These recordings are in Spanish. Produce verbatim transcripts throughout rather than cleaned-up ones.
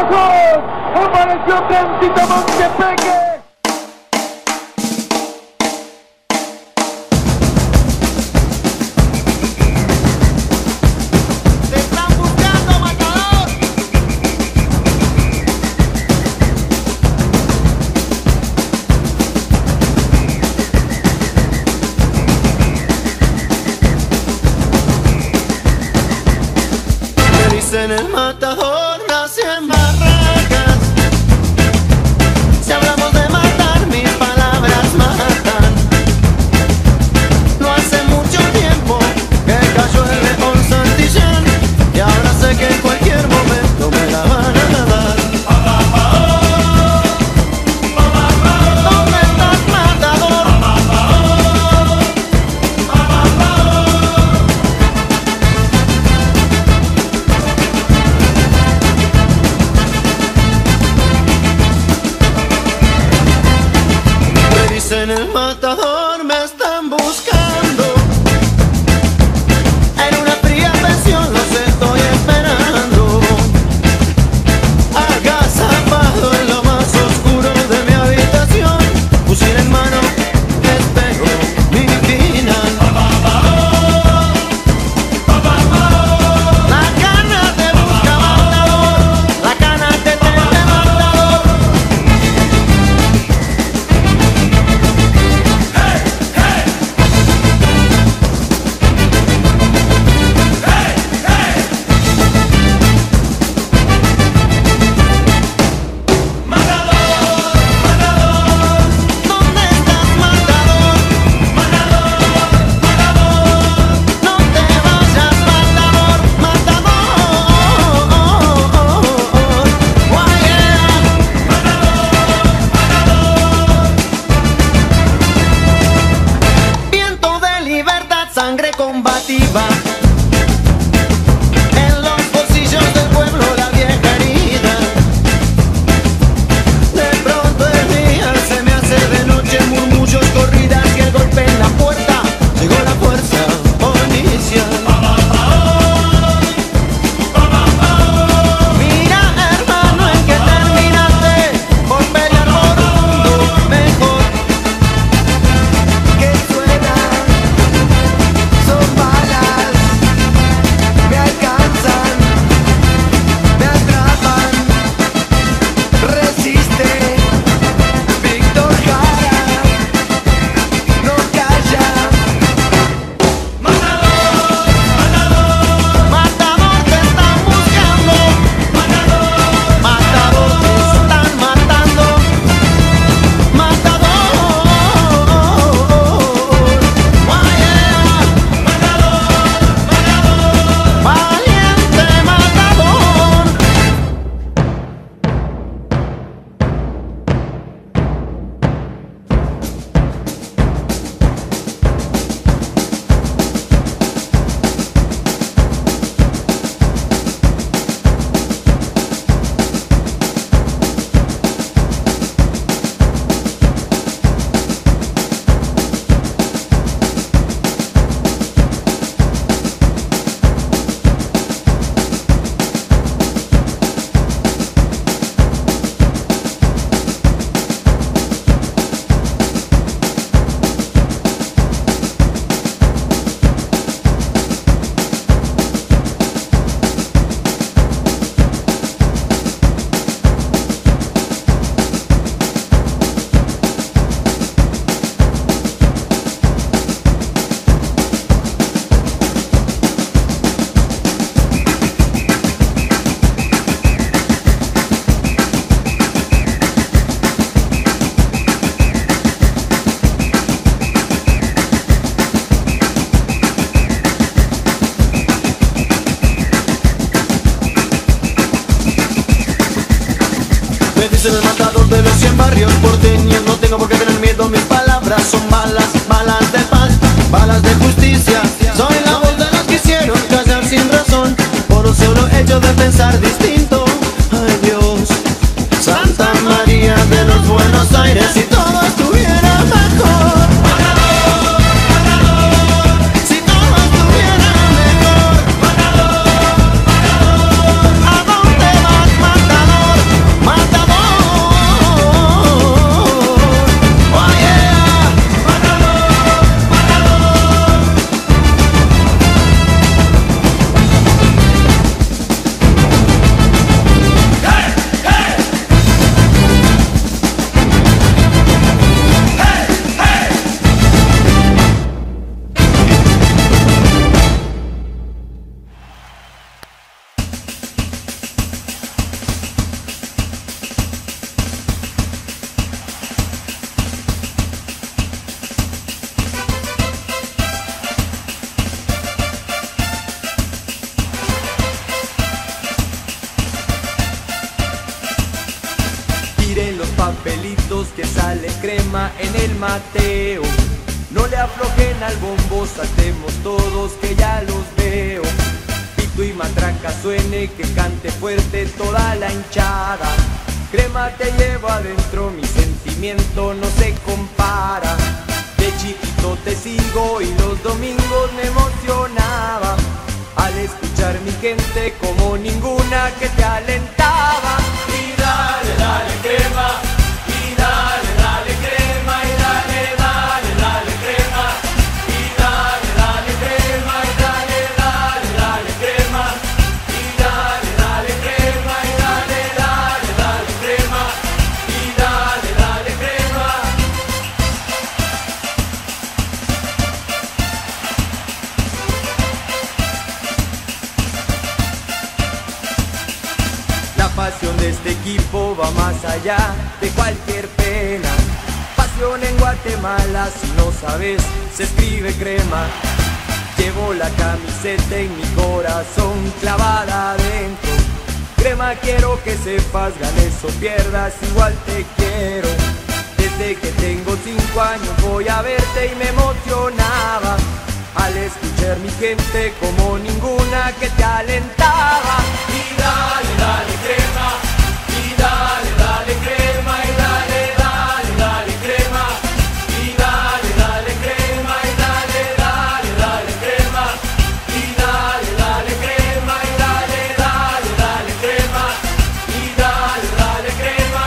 ¡Aplausos! ¡Apareció Tránsito Montepeque! En el matador nacen barracas. Si hablamos de matar, mis palabras matan. No hace mucho tiempo que cayó el león Santillán, y ahora sé que en cualquier momento me la van a dar. ¿Dónde estás, matador? En el matador me están buscando. En una fría pensión los estoy esperando. Agazapado en lo más oscuro de mi habitación, fusil en mano, espero mi final. La cana te busca, matador. La cana te teme, matador. Sangre combativa. En los bolsillos del pueblo la vieja herida. De pronto el día se me hace de noche, murmullos, corridas y el golpe en la puerta. Llegó la fuerza policial. Mira, hermano, en que terminaste por pelear por un mundo mejor. Que suena son balas, me alcanzan, me atrapan, resiste, Víctor Jara, no calla. Matador, matador, matador te están buscando. Matador, matador te están matando. Matador, valiente matador. Me dicen el matador de los cien barrios porteños. No tengo por qué tener miedo, mis palabras son balas, balas de paz, balas de justicia. Soy la voz de los que hicieron callar sin razón, por un solo hecho de pensar distinto. Ay Dios, Santa María de los Buenos Aires, si todo estuviera mejor. Matador, matador, si todo estuviera mejor. Matador, matador, ¿a dónde vas, matador? papelitos que sale crema en el Mateo. No le aflojen al bombo, saltemos todos que ya los veo. Pito y matraca suene, que cante fuerte toda la hinchada. Crema te llevo adentro, mi sentimiento no se compara. De chiquito te sigo y los domingos me emocionaba al escuchar mi gente como ninguna que te alentaba. Y dale, dale crema, y dale, dale crema, y dale, dale, dale crema, y dale, dale crema, y dale, dale, dale crema, y dale, dale crema, y dale, dale, dale crema, y dale, dale crema. La pasión de este equipo va más allá de cualquier pena. Pasión en Guatemala, si no sabes, se escribe crema. Llevo la camiseta en mi corazón clavada adentro. Crema, quiero que sepas, ganes o pierdas, igual te quiero. Desde que tengo cinco años voy a verte y me emocionaba al escuchar mi gente como ninguna que te alentaba. Y dale, dale crema, y dale, dale crema, y dale, dale, dale crema, y dale, dale crema, y dale, dale, dale crema, y dale, dale crema, y dale, dale, dale crema, y dale, dale crema.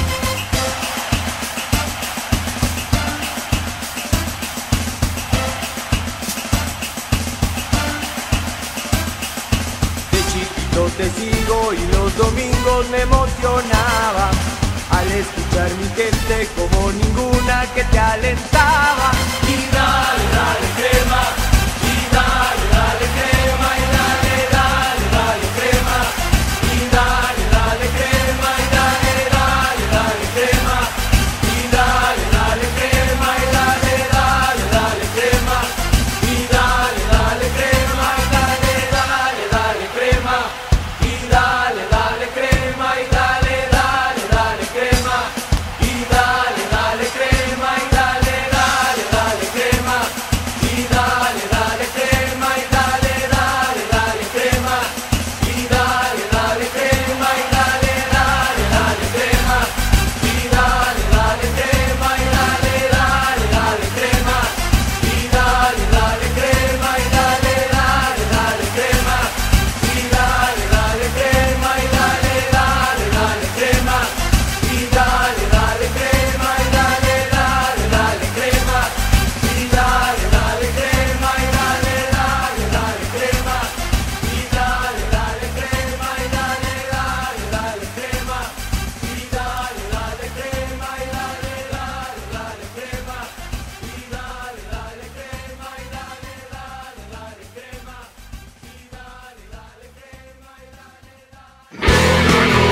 Te sigo y los domingos me emocionaba al escuchar mi gente como ninguna que te alentaba. Y dale, dale crema, y dale, dale crema, y dale, dale, dale crema, y dale, dale crema, y dale, dale, dale crema, y dale, dale crema, y dale, dale, dale crema, y dale, dale crema, y dale, dale, dale crema. Dale, dale crema, y dale, dale, dale crema, y dale, dale crema, y dale, dale, dale crema, y dale, dale crema, y dale, dale, dale crema, y dale, dale crema, y dale, dale, dale crema, y dale, dale crema, y dale, dale, dale crema, y dale, dale crema, y dale, dale, dale crema, y dale, dale crema, y dale, dale, dale crema, y dale, dale crema, y dale, dale, dale crema, y dale, dale crema, y dale, dale, dale crema, y dale, dale crema, y dale, dale, dale crema, y dale, dale crema, y dale, dale, dale crema, y dale, dale crema, y dale, dale, dale crema, y dale, dale crema, y dale, dale.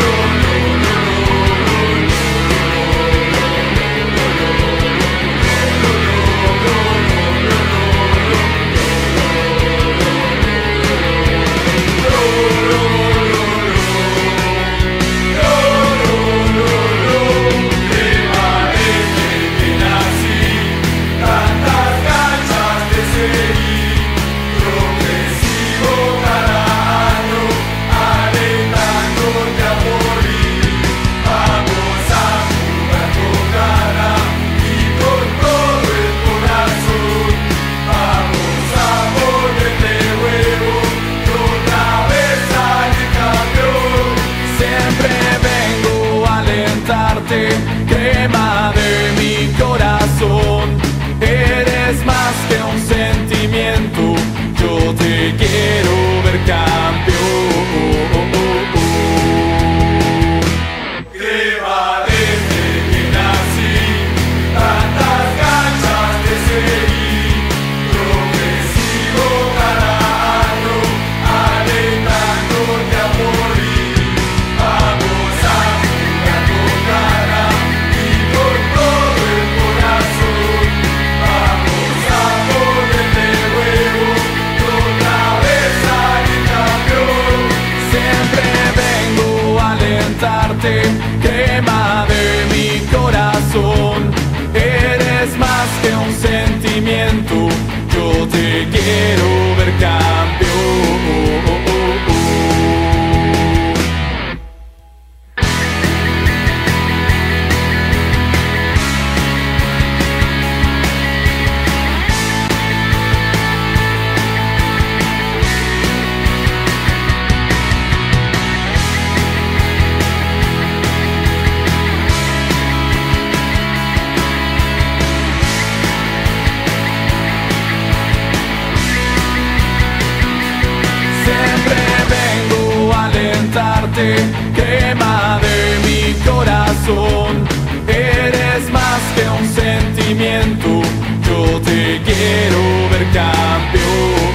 Crema de mi corazón, eres más que un sentimiento, yo te quiero ver campeón. Crema desde que nací, tantas canchas te seguí, progresivo cada año, alentándote a morir. Vamos a jugar con cara y con todo el corazón. Vamos a ponerle huevo y otra vez salir campeón. Siempre vengo a alentarte, crema de sentimiento, yo te quiero ver campeón. Crema de mi corazón, eres más que un sentimiento, yo te quiero ver campeón.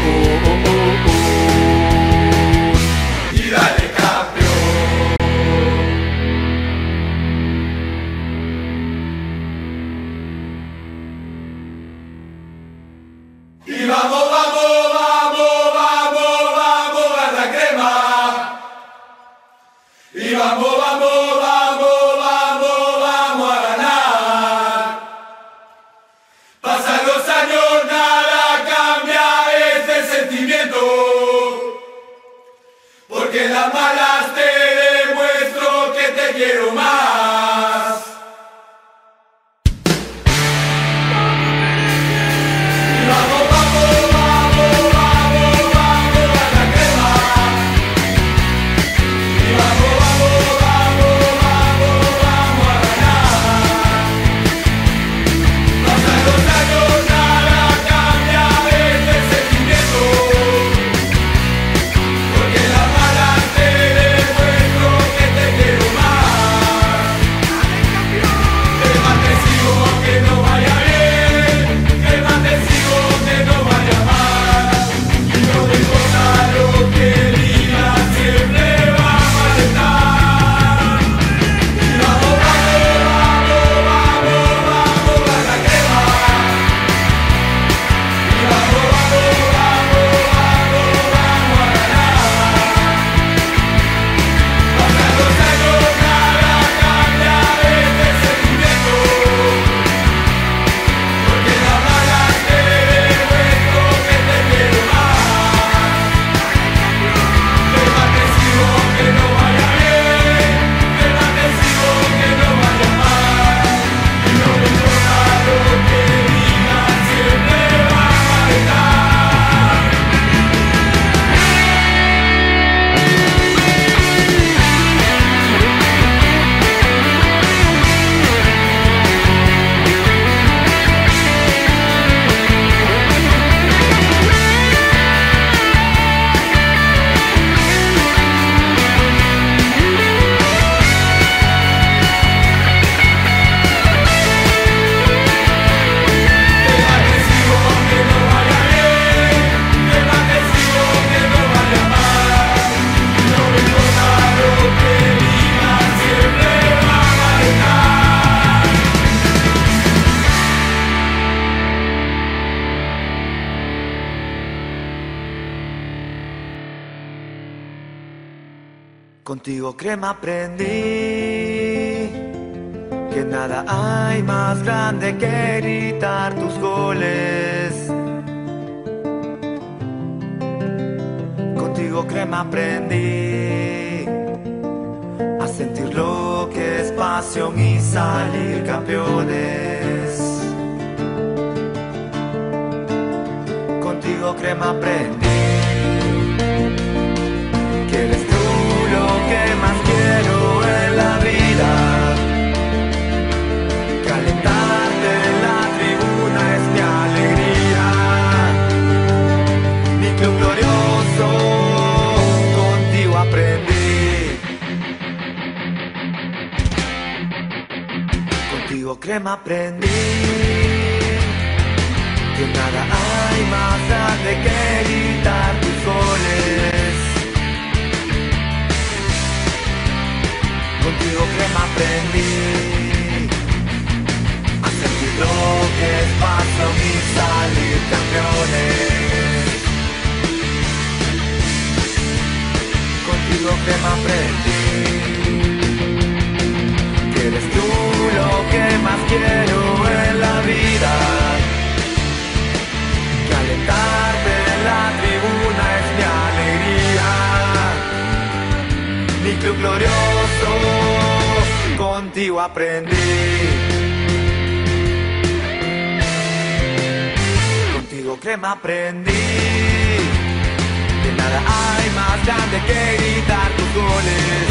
Y dale campeón. Y vamos, vamos, vamos, vamos, vamos a la crema. Y vamos, vamos, vamos, vamos, vamos a ganar. Pasan los años, nada cambia este sentimiento, porque en las malas te demuestro que te quiero más. Y vamos, vamos, vamos, vamos, vamos a la crema. Y vamos. Contigo, crema, aprendí que nada hay más grande que gritar tus goles. Contigo, crema, aprendí a sentir lo que es pasión y salir campeones. Contigo, crema, aprendí que eres tú lo que más quiero en la vida. Calentarte en la tribuna es mi alegría, mi club glorioso, contigo aprendí. Contigo, crema, aprendí que nada hay más grande que gritar tus goles. Contigo, crema, aprendí a sentir lo que es pasión y salir campeones. Contigo, crema, aprendí que eres tú lo que más quiero en la vida. club glorioso, contigo aprendí. Contigo crema aprendí. Que nada hay más grande que gritar tus goles.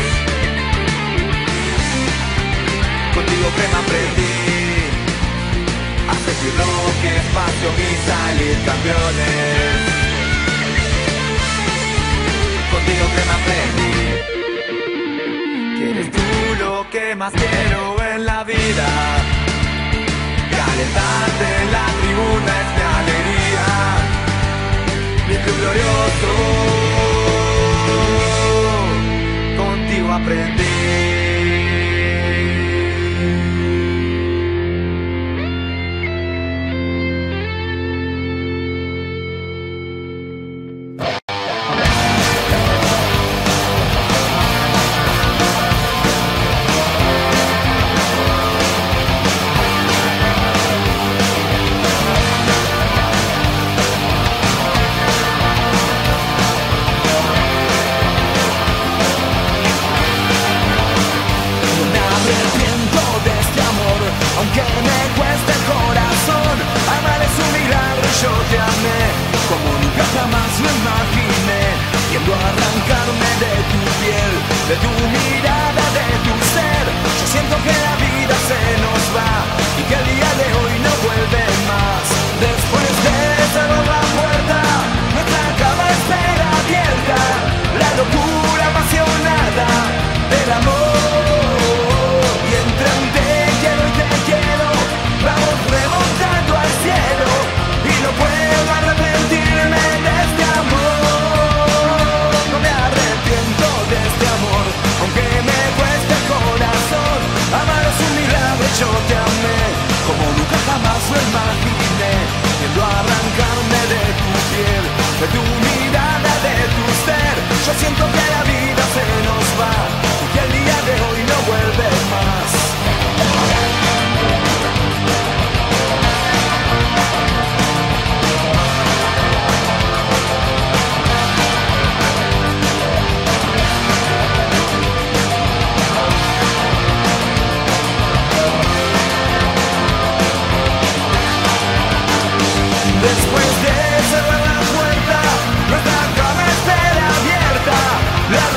Contigo crema aprendí. A sentir lo que es pasión y salir campeones. Contigo crema aprendí. Que eres tú lo que más quiero en la vida. Calentarte en la tribuna es mi alegría. Mi club glorioso, contigo aprendí. Aunque me cueste el corazón, amar es un milagro y yo te amé como nunca jamás lo imaginé. Tiendo a arrancarme de tu piel, de tu mirada, de tu ser. Yo siento que la vida se nos va y que el día de hoy no vuelve más. Después de cerrar la puerta, nuestra cama espera abierta. La locura apasionada del amor. Y entre un te quiero y te quiero, vamos remontando al cielo. Y no puedo arrepentirme de este amor. No me arrepiento de este amor, aunque me cueste el corazón. Amar es un milagro y yo te amé como nunca jamás lo imaginé. Tiendo a arrancarme de tu piel, de tu mirada, de tu ser. Yo siento que la vida se nos va y que el día de hoy no vuelve más. Después de cerrar la puerta, nuestra cama espera abierta. La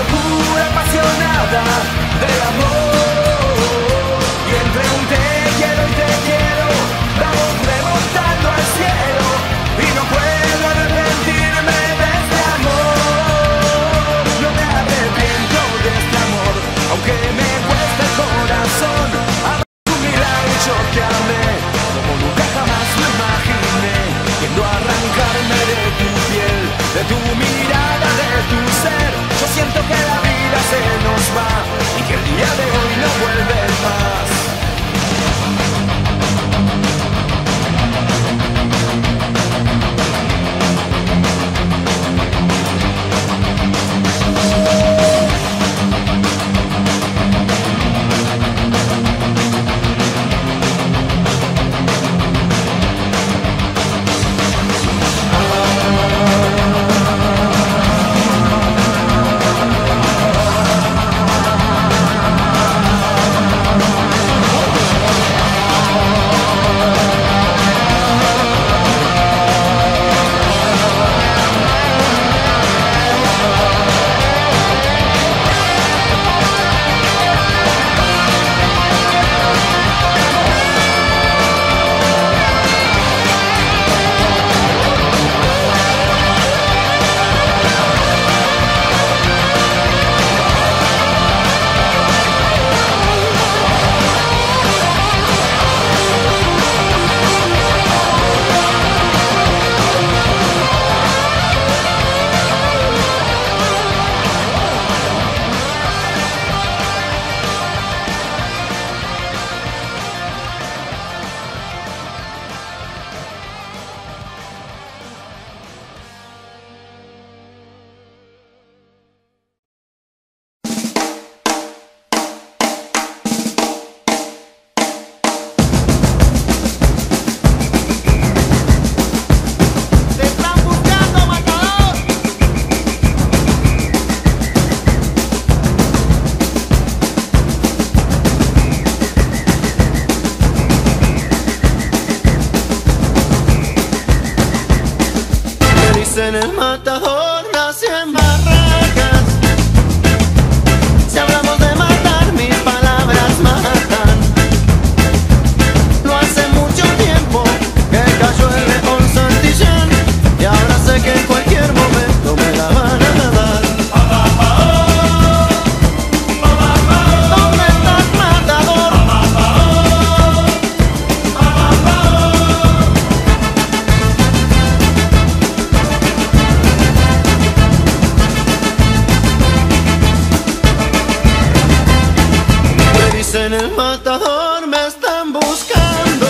matador me están buscando.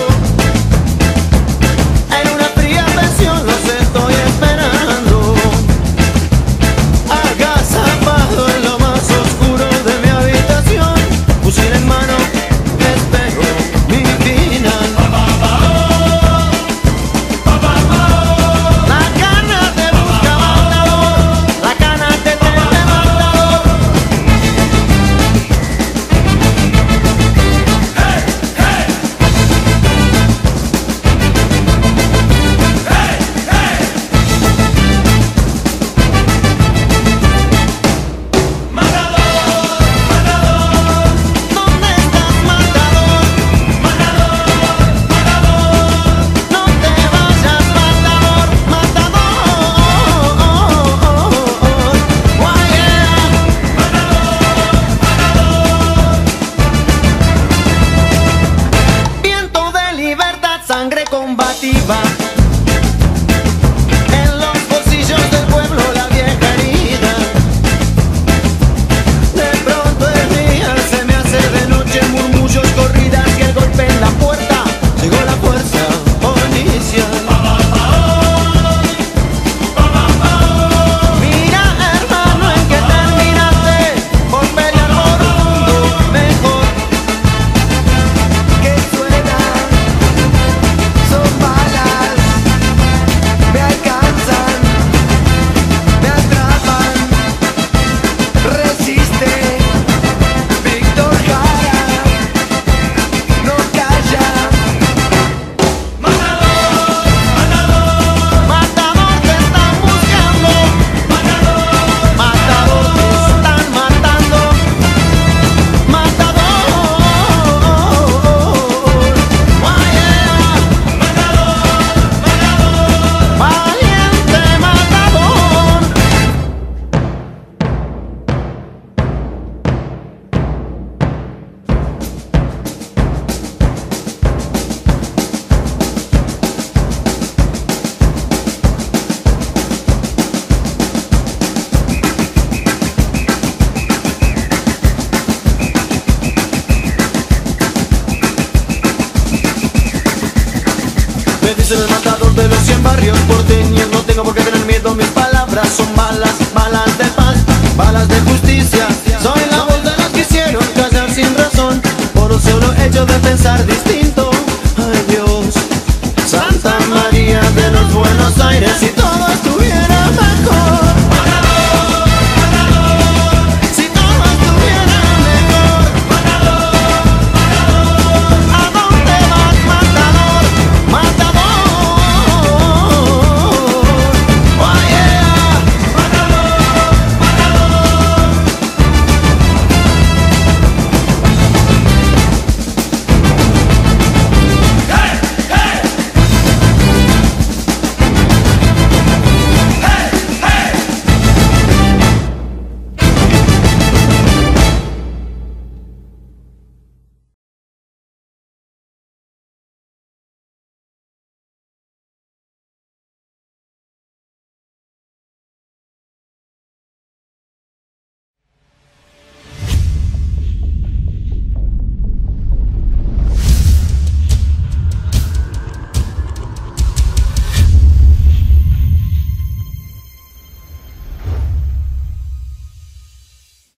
En una fría pensión los estoy esperando, agazapado en lo más oscuro de mi habitación, fusil en mano, espero mi final. La cana te busca matador, la cana te teme matador. Hey, hey. Hey, hey. Matador, matador, ¿dónde estás, matador? Matador, matador, no te vayas, matador, matador. Why yeah. Viento de libertad, sangre combativa. En los bolsillos del pueblo la vieja herida. De pronto el día se me hace de noche, murmullos, corridas y el golpe en la puerta. Llegó la fuerza policial. Mira, hermano, en que terminaste por pelear por un mundo mejor. Que suena, son balas, me alcanzan, me atrapan. Resiste, Víctor Jara, no calla. Matador, matador, Matador, te están buscando. matador, Matador, te están matando. Matador. Why yeah. Valiente matador. Me dicen el matador de los cien barrios porteños. No tengo por qué tener miedo, mis palabras son balas, balas de paz, balas de justicia. Soy la voz de los que hicieron callar sin razón, por un solo hecho de pensar distinto.